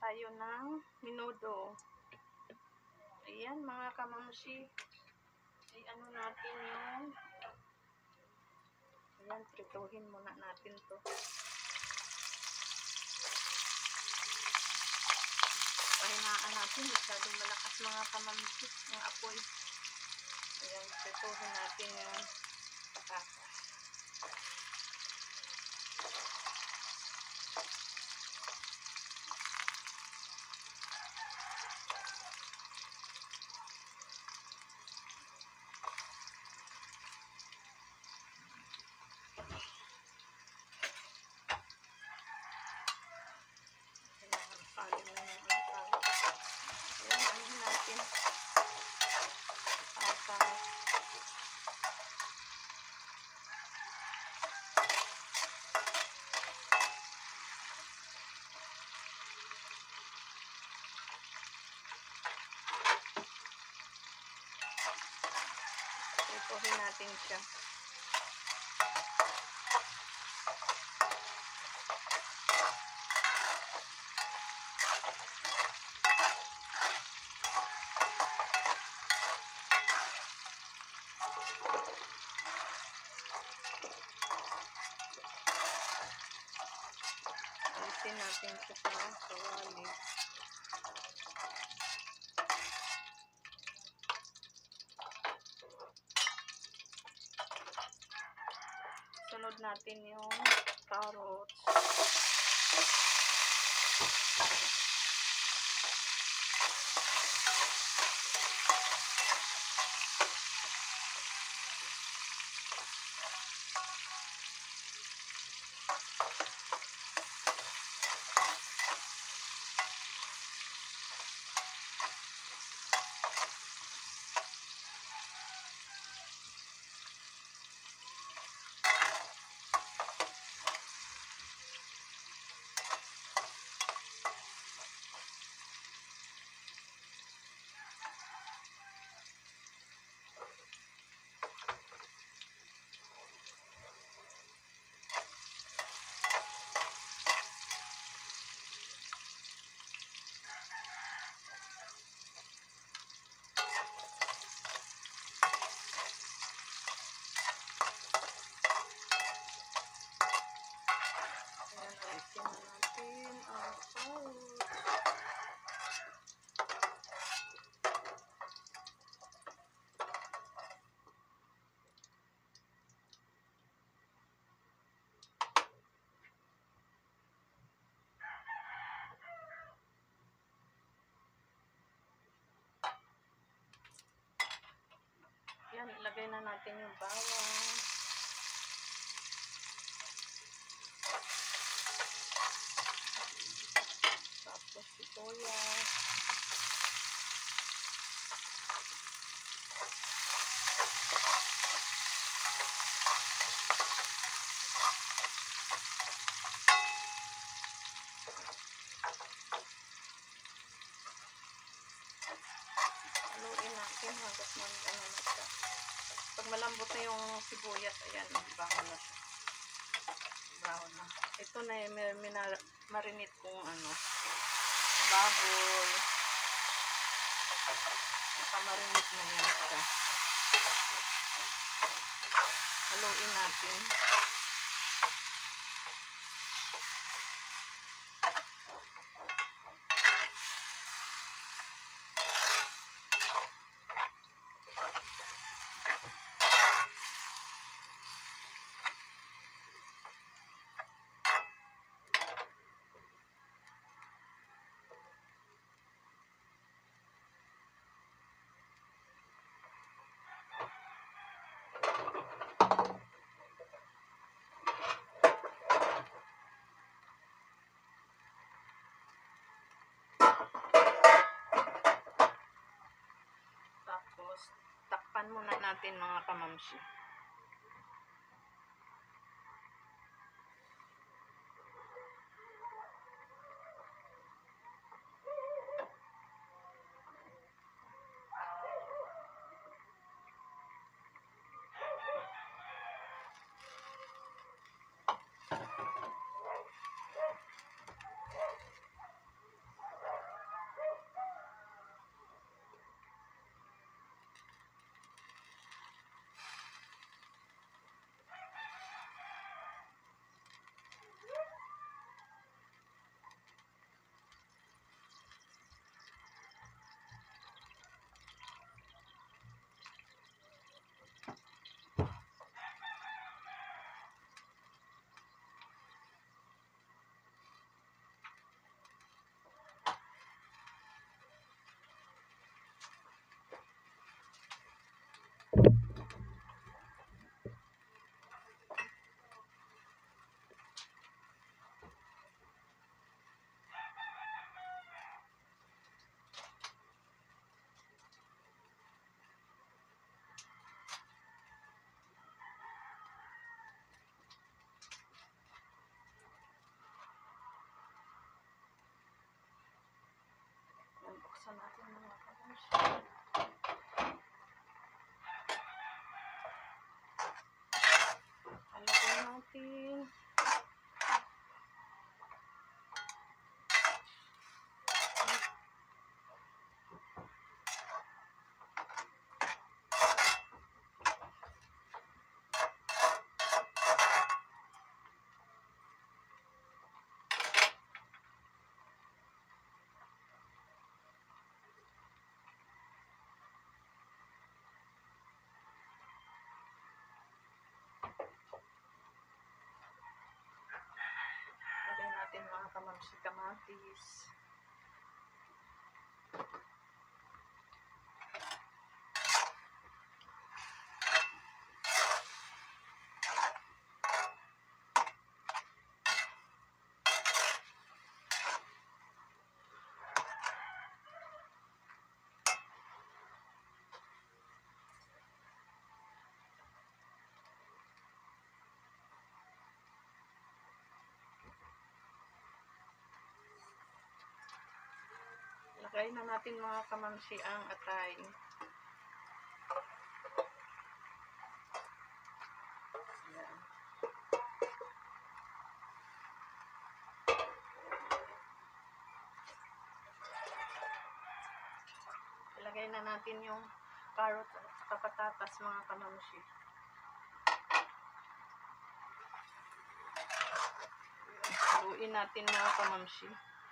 tayo ng menudo. Ayan mga kamamsi. Ano natin yung ayan, prituhin muna natin to. Pahinaan natin, masyadong malakas mga kamamsi ng apoy. Ayan, prituhin natin yung patatas. Prituhin natin siya. Alisin natin siya sa kawali. Sunod natin yung carrots. Yan, ilagay na natin yung bawang. Tapos sibuyas. Haluin natin hanggat ano na siya. Pag malambot na yung sibuyas, ayan, brown na siya. Brown na. Ito na yung marinate kong ano, baboy. Nakamarinate na yan siya. Haluin natin. Tapos, takpan muna natin mga kamamsi. kamamsi kamatis. Lagay na natin mga kamamsi ang atay. Ayan. Ilagay na natin yung carrot at patatas mga kamamsi. Haluin natin mga kamamsi.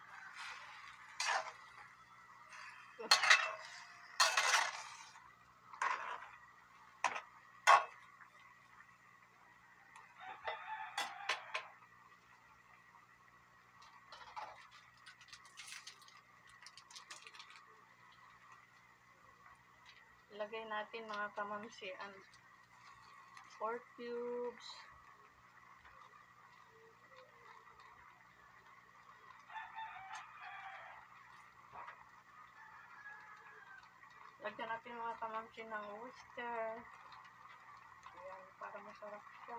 Ilagay natin mga kamamsi ang pork cubes. Lagyan natin mga kamamsi ng oyster. Ayan, para masarap siya.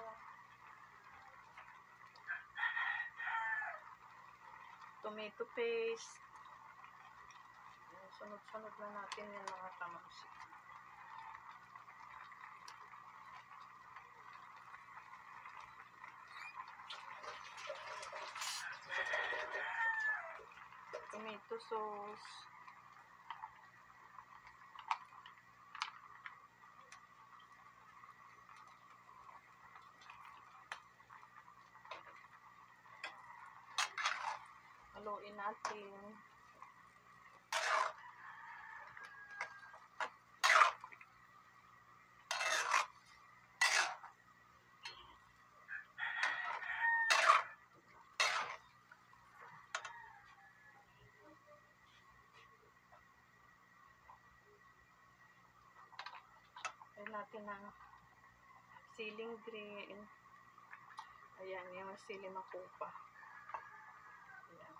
Tomato paste. Ayan, sunod-sunod na natin yan mga kamamsi. Tomato sauce. Haluin natin. Lagyan natin ng siling green. Ayan, yung sili makupa. Ayan.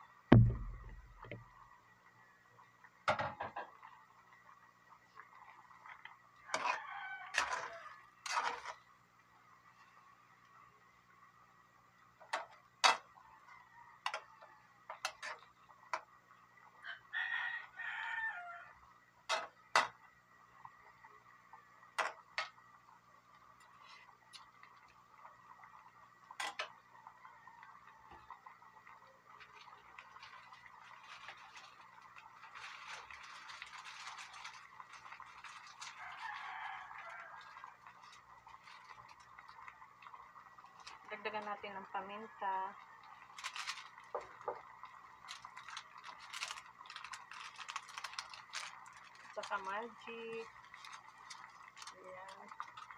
Dagdagan natin ng paminta. Saka magic. Ayan.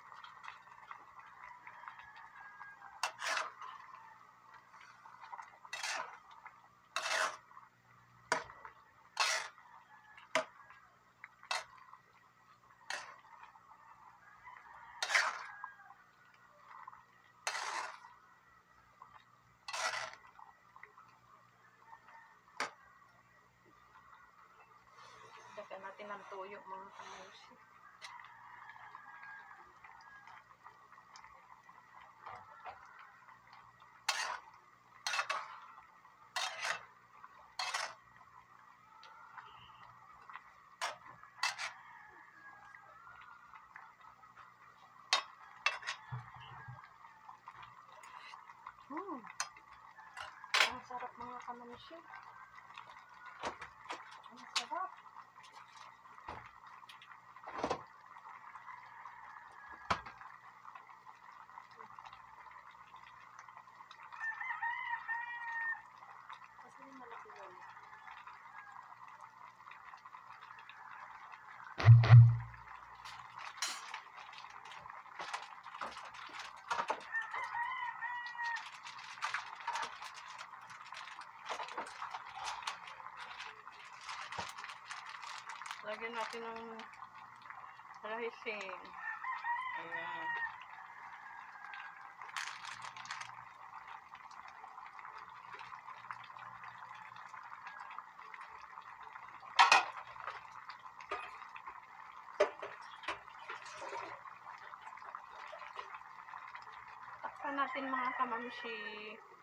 Dagdagan natin ng toyo mga kamamsi. Ang sarap mga kamamsi. Ang sarap. Kasi malaki yun. Lagyan natin ng rahising. Ayan. Takpan natin mga kamamshi.